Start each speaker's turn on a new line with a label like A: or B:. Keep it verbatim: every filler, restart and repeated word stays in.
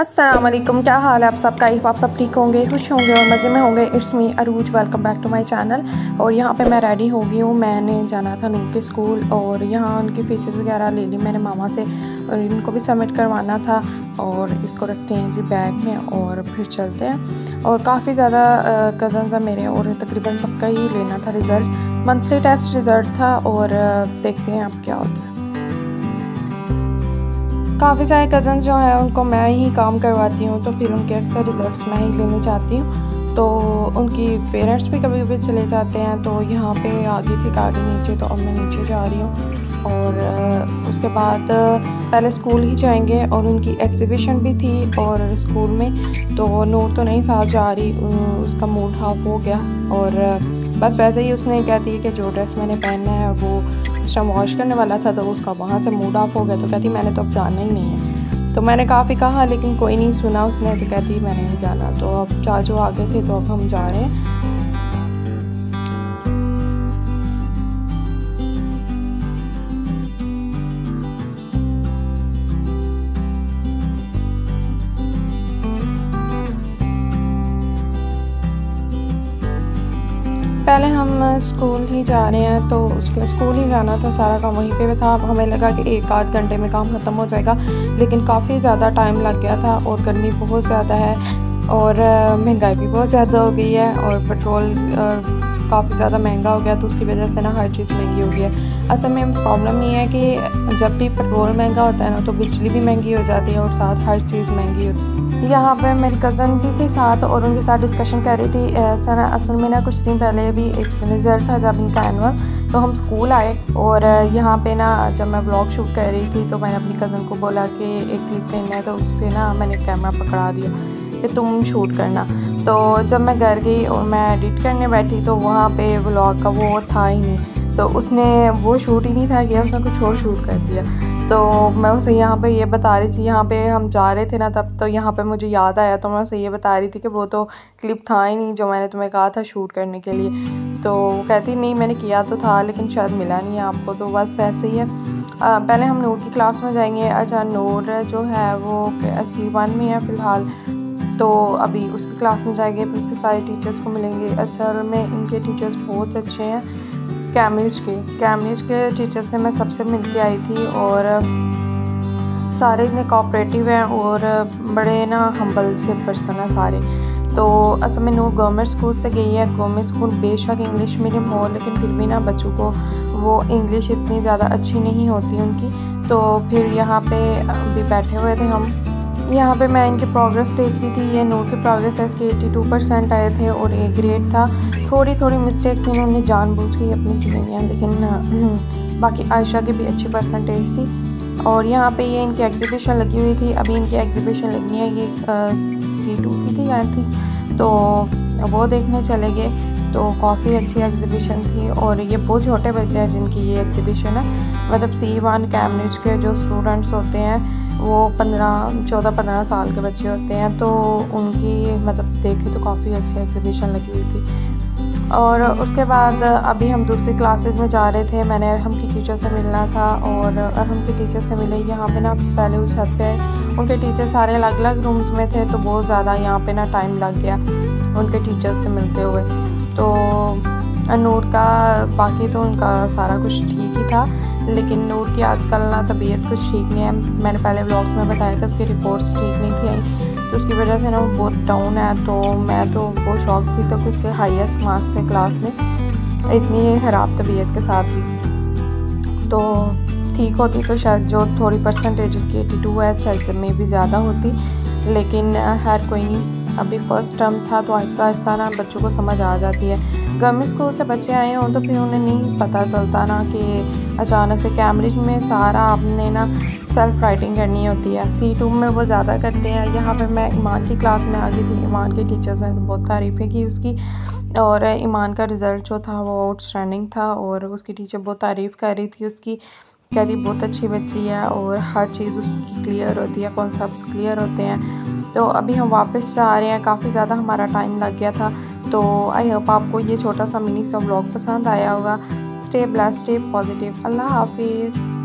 A: अस्सलाम वालेकुम, क्या हाल है आप सबका। आप सब ठीक होंगे, खुश होंगे और मज़े में होंगे। It's me Arooj, welcome back to my channel. और यहाँ पे मैं रेडी हो गई हूँ। मैंने जाना था नूर के स्कूल और यहाँ उनकी फीसेस वगैरह ले ली मैंने मामा से और इनको भी सबमिट करवाना था। और इसको रखते हैं जी बैग में और फिर चलते हैं। और काफ़ी ज़्यादा कज़न्स हैं मेरे और तकरीबन सबका ही लेना था रिज़ल्ट। मंथली टेस्ट रिज़ल्ट था और देखते हैं अब क्या होता है। काफ़ी सारे कज़न्स जो हैं उनको मैं ही काम करवाती हूँ, तो फिर उनके अक्सर रिज़ल्ट्स मैं ही लेने चाहती हूँ। तो उनकी पेरेंट्स भी कभी कभी चले जाते हैं। तो यहाँ पे आ गई थी गाड़ी नीचे, तो अब मैं नीचे जा रही हूँ। और उसके बाद पहले स्कूल ही जाएंगे और उनकी एग्ज़िबिशन भी थी और स्कूल में। तो नूर तो नहीं साथ जा रही, उसका मूड हाफ हो गया और बस वैसे ही उसने कहती है कि जो ड्रेस मैंने पहनना है वो उस टाइम वॉश करने वाला था, तो उसका वहाँ से मूड ऑफ हो गया। तो कहती मैंने तो अब जाना ही नहीं है। तो मैंने काफ़ी कहा लेकिन कोई नहीं सुना उसने, तो कहती मैंने नहीं जाना। तो अब चाचू आ गए थे तो अब हम जा रहे हैं। पहले हम स्कूल ही जा रहे हैं, तो उसके स्कूल ही जाना था, सारा काम वहीं पे था। अब हमें लगा कि एक आध घंटे में काम ख़त्म हो जाएगा, लेकिन काफ़ी ज़्यादा टाइम लग गया था और गर्मी बहुत ज़्यादा है और महंगाई भी बहुत ज़्यादा हो गई है और पेट्रोल काफ़ी ज़्यादा महंगा हो गया, तो उसकी वजह से ना हर चीज़ महंगी हो गई है। असल में प्रॉब्लम ये है कि जब भी पेट्रोल महंगा होता है ना, तो बिजली भी महंगी हो जाती है और साथ हर चीज़ महंगी होती है। यहाँ पे मेरी कज़न भी थी साथ और उनके साथ डिस्कशन कर रही थी। सर असल में ना कुछ दिन पहले भी एक रिज़ल्ट था जब इनका एनुअल, तो हम स्कूल आए और यहाँ पे ना जब मैं व्लॉग शूट कर रही थी तो मैंने अपनी कज़न को बोला कि एक क्लिप लेना है, तो उससे ना मैंने कैमरा पकड़ा दिया कि तुम शूट करना। तो जब मैं घर गई और मैं एडिट करने बैठी तो वहाँ पे व्लॉग का वो था ही नहीं, तो उसने वो शूट ही नहीं था किया, उसने कुछ और शूट कर दिया। तो मैं उसे यहाँ पे ये बता रही थी, यहाँ पे हम जा रहे थे ना तब, तो यहाँ पे मुझे याद आया, तो मैं उसे ये बता रही थी कि वो तो क्लिप था ही नहीं जो मैंने तुम्हें कहा था शूट करने के लिए। तो वो कहती नहीं मैंने किया तो था लेकिन शायद मिला नहीं है आपको। तो बस ऐसे ही है। आ, पहले हम नूर की क्लास में जाएंगे। अच्छा नूर जो है वो सी वन में है फ़िलहाल, तो अभी उसकी क्लास में जाएंगे, फिर उसके सारे टीचर्स को मिलेंगे। असल में इनके टीचर्स बहुत अच्छे हैं। कैम्ब्रिज के कैम्ब्रिज के टीचर से मैं सबसे मिल के आई थी और सारे इतने कोऑपरेटिव हैं और बड़े ना हम्बल से पर्सन हैं सारे। तो असल में नूर गवर्नमेंट स्कूल से गई है। गवर्नमेंट स्कूल बेशक इंग्लिश मीडियम हो, लेकिन फिर भी ना बच्चों को वो इंग्लिश इतनी ज़्यादा अच्छी नहीं होती उनकी। तो फिर यहाँ पे अभी बैठे हुए थे हम। यहाँ पे मैं इनकी प्रोग्रेस देख रही थी। ये नूर की प्रोग्रेस है, इसके बयासी परसेंट आए थे और ए ग्रेड था। थोड़ी थोड़ी मिस्टेक्स इन्होंने जानबूझ के अपनी की हैं, लेकिन बाकी आयशा की भी अच्छी परसेंटेज थी। और यहाँ पे ये इनकी एग्ज़िबिशन लगी हुई थी। अभी इनकी एग्ज़िबिशन लगनी है, ये सी टू की थी यार थी, तो वो देखने चले गए। तो काफ़ी अच्छी एग्ज़िबिशन थी और ये बहुत छोटे बच्चे हैं जिनकी ये एग्ज़िबिशन है। मतलब सी वन कैम्ब्रिज के जो स्टूडेंट्स होते हैं वो पंद्रह चौदह पंद्रह साल के बच्चे होते हैं, तो उनकी मतलब देखी तो काफ़ी अच्छी एग्ज़िबिशन लगी हुई थी। और उसके बाद अभी हम दूसरी क्लासेस में जा रहे थे। मैंने अरहम की टीचर से मिलना था और अरहम की टीचर से मिले। यहाँ पे ना पहले उस छत पे उनके टीचर सारे अलग अलग रूम्स में थे, तो बहुत ज़्यादा यहाँ पे ना टाइम लग गया उनके टीचर्स से मिलते हुए। तो नूर का बाकी तो उनका सारा कुछ ठीक ही था, लेकिन नूर की आजकल ना तबीयत कुछ ठीक नहीं है। मैंने पहले व्लॉग्स में बताया था उसकी रिपोर्ट्स ठीक नहीं थी आई, तो उसकी वजह से ना वो बहुत डाउन है। तो मैं तो बहुत शौक थी तो उसके हाईएस्ट मार्क्स थे क्लास में इतनी ख़राब तबीयत के साथ भी। तो ठीक होती तो शायद जो थोड़ी परसेंटेज उसकी बयासी है सेल्सियस में भी ज़्यादा होती, लेकिन खैर कोई नहीं। अभी फ़र्स्ट टर्म था तो आहिस्ता आहिस्ता ना बच्चों को समझ आ जाती है। गवर्नमेंट स्कूल से बच्चे आए हों तो फिर उन्हें नहीं पता चलता ना कि अचानक से कैम्ब्रिज में सारा आपने ना सेल्फ राइटिंग करनी होती है। सी टू में वो ज़्यादा करते हैं। यहाँ पे मैं ईमान की क्लास में आ गई थी। ईमान के टीचर्स ने तो बहुत तारीफ़ें की उसकी, और ईमान का रिज़ल्ट जो था वो आउटस्टैंडिंग था और उसकी टीचर बहुत तारीफ़ कर रही थी उसकी, कह रही बहुत अच्छी बच्ची है और हर चीज़ उसकी क्लियर होती है, कॉन्सेप्ट्स क्लियर होते हैं। तो अभी हम वापस से आ रहे हैं, काफ़ी ज़्यादा हमारा टाइम लग गया था। तो आई होप आपको ये छोटा सा मिनी सा व्लॉग पसंद आया होगा। Stay blessed, stay positive. Allah हाफिज़।